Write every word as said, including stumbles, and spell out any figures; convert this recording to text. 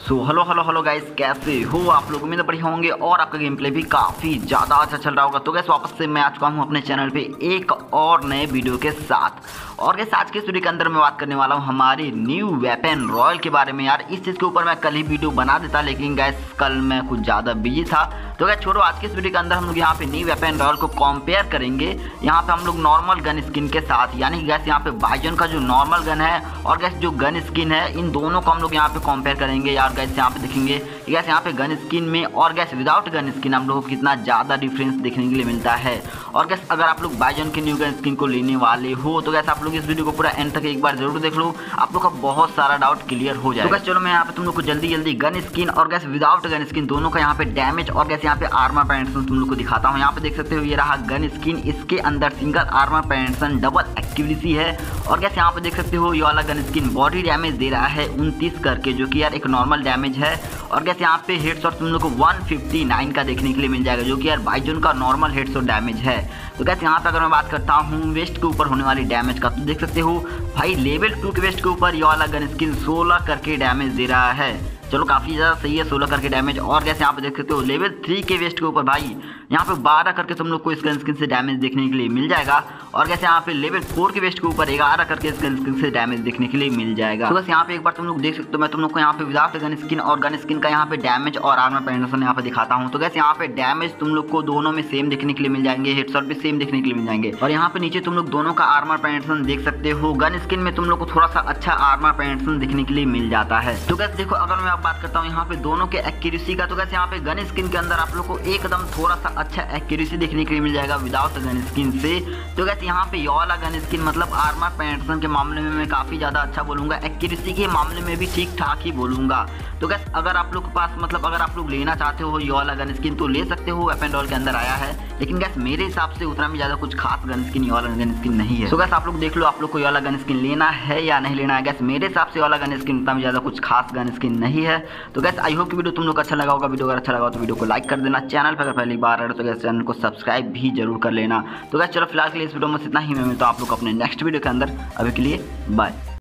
सो hello hello hello guys, कैसे हो आप लोग? उम्मीद बढ़िया होंगे और आपका गेम प्ले भी काफ़ी ज़्यादा अच्छा चल रहा होगा। तो गैस वापस से मैं आ चुका हूँ अपने चैनल पे एक और नए वीडियो के साथ। और गैस आज के इस वीडियो के अंदर मैं बात करने वाला हूँ हमारी न्यू वेपन रॉयल के बारे में। यार इस चीज़ के ऊपर मैं कल ही वीडियो बना देता, लेकिन गैस कल मैं कुछ ज़्यादा बिजी था। तो गैस छोड़ो, आज के इस वीडियो के अंदर हम लोग यहाँ पे न्यू वेपन रॉयल को कंपेयर करेंगे यहाँ पे हम लोग नॉर्मल गन स्किन के साथ। यानी गैस यहाँ पे बाइजन का जो नॉर्मल गन है और गैस जो गन स्किन है, इन दोनों को हम लोग यहाँ पे कंपेयर करेंगे। यार गैस यहाँ पे देखेंगे गैस यहाँ पे गन स्किन में और गैस विदाउट गन स्किन हम लोग को कितना ज़्यादा डिफरेंस देखने के लिए मिलता है। और गैस अगर आप लोग बाइजन के न्यू गन स्किन को लेने वाले हो तो गैस आप लोग इस वीडियो को पूरा एंड तक एक बार जरूर देख लो, आप लोग का बहुत सारा डाउट क्लियर हो जाएगा। तो गैस चलो मैं यहाँ पे तुम लोग को जल्दी जल्दी गन स्किन और गैस विदाउट गन स्किन दोनों का यहाँ पे डैमेज और गैस यहाँ पे आर्मर पैटर्न तुम लोग को दिखाता हूँ। यहाँ पे देख सकते हो ये रहा गन स्किन, इसके अंदर single armour pattern double accuracy है। और गैस यहाँ पे देख सकते हो ये वाला गन स्किन बॉडी डैमेज दे रहा है उनतीस करके, जो कि यार एक नॉर्मल डैमेज है। और गैस यहाँ पे हेडशॉट तुम लोग को एक सौ उनसठ का देखने के लिए मिल जाएगा, जो कि यार बाइजन का नॉर्मल हेडशॉट डैमेज है। तो गैस यहाँ पे अगर मैं बात करता हूँ वेस्ट के ऊपर होने वाली डैमेज का, तो देख सकते हो भाई लेवल टू के वेस्ट के ऊपर ये वाला गन स्किन सोलह करके डैमेज दे रहा है। चलो काफ़ी ज़्यादा सही है, सोलह करके डैमेज। और गैस यहाँ पे देख सकते हो लेवल थ्री के वेस्ट के ऊपर भाई यहाँ पे बारह करके तुम लोग को इस गन स्किन से डैमेज देखने के लिए मिल जाएगा। और गैस यहाँ पे लेवल फोर के वेस्ट के ऊपर ग्यारह करके इस गन स्किन से डैमेज देखने के लिए मिल जाएगा। तो बस यहाँ पे एक बार तुम लोग देख सकते हो, मैं तुम लोग को यहाँ पे विदाउट गन स्किन और गन स्किन का यहाँ पे डैमेज और आर्मर पैटर्न यहाँ पे दिखाता हूँ। तो गैस यहाँ पे डैमेज तुम लोग को दोनों में सेम देखने के लिए मिल जाएंगे, हेडशॉट भी सेम देखने के लिए मिल जाएंगे। और यहाँ पे नीचे तुम लोग दोनों का आर्मर पैटर्न देख सकते हो, गन स्किन में तुम लोग को थोड़ा सा अच्छा आर्मर पैटर्न देखने के लिए मिल जाता है। तो गैस देखो, अगर मैं बात करता हूँ यहाँ पे दोनों के एक्यूरेसी का, तो गैस यहाँ पे गन स्किन के अंदर आप लोग को एकदम थोड़ा सा अच्छा एक्यूरेसी देखने के लिए मिल जाएगा विदाउट गन स्किन से। तो गैस यहाँ पे ये वाला गन स्किन मतलब आर्मर पैटर्न के मामले में मैं काफ़ी ज़्यादा अच्छा बोलूँगा, एक्यूरेसी के मामले में भी ठीक ठाक ही बोलूँगा। तो गैस अगर आप लोग के पास मतलब अगर आप लोग लेना चाहते हो ये वाला गन स्किन तो ले सकते हो, वेपन रॉयल के अंदर आया है। लेकिन गैस मेरे हिसाब से उतना भी ज़्यादा कुछ खास गन स्किन ये वाला गन स्किन नहीं है। तो गैस आप लोग देख लो, आप लोग को ये वाला गन स्किन लेना है या नहीं लेना है। गैस मेरे हिसाब से वाला गन स्किन उतना भी ज़्यादा कुछ खास गन स्किन नहीं है। तो गैस आई होप कि वीडियो तुम लोग अच्छा लगा होगा। वीडियो अगर अच्छा लगा तो वीडियो को लाइक कर देना, चैनल पर अगर पहली बार आ रहे तो गैस चैनल को सब्सक्राइब भी जरूर कर लेना। तो गैस चलो फिलहाल के लिए इस वीडियो में इतना ही, मैं मिलता हूँ आप लोग अपने नेक्स्ट वीडियो के अंदर। अभी के लिए बाय।